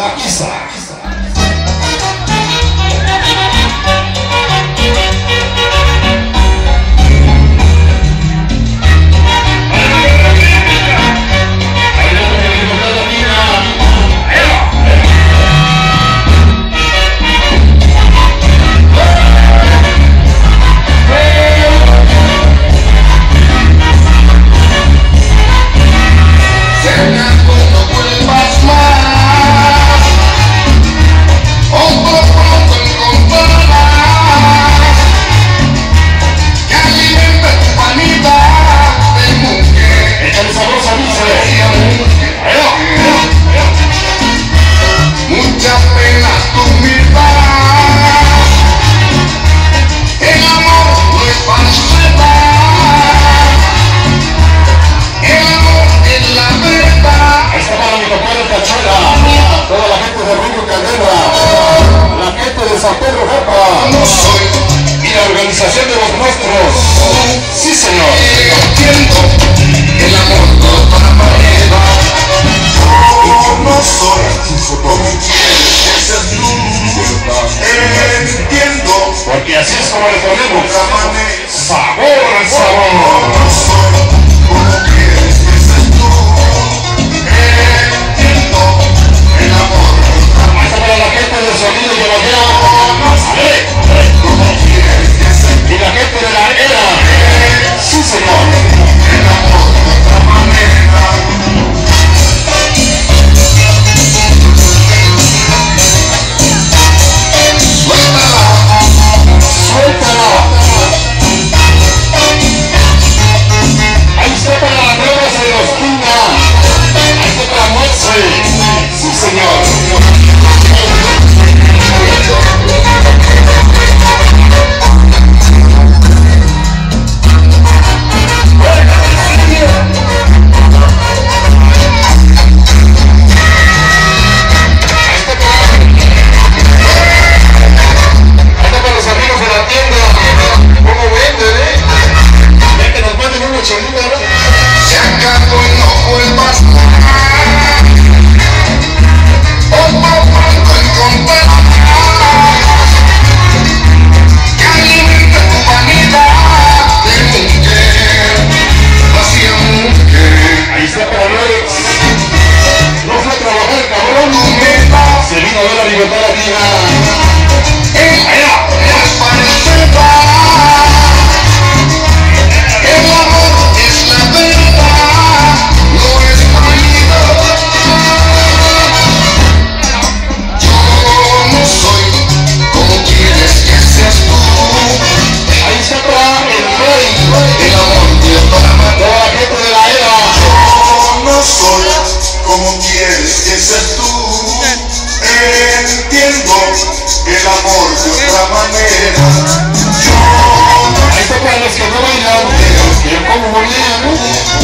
Aquí está. No soy y la organización de los nuestros. Sí, señor. Entiendo el amor de otra manera. Yo no soy como quieres que seas tú. Entiendo, Porque así es como le ponemos sabor al sabor. No soy como quieres que seas tú. Entiendo el amor de otra manera. Hasta para la gente del sonido de Ballea. Y la gente de la era. Sí, señor. El amor de otra manera. Suéltala. Ahí está para la nueva Celestina. Ahí está para Moxe. Sí, señor. Se acabó y no vuelvas más. Otro pronto encontrarás que alimente tu vanidad de mujer, vacía mujer. Ahí está para Alex. No fue a trabajar el cabrón. Se vino a ver la libertad aquí. Ella es parecida. El amor es la verdad, no es fallido. Yo no soy como quieres que seas tú. Ahí está para el rey. El amor de otra manera. Toda la gente de la era. Yo no soy como quieres que seas tú. Entiendo el amor de otra manera. Yo no Ahí está para los que no bailan. Que como bailan.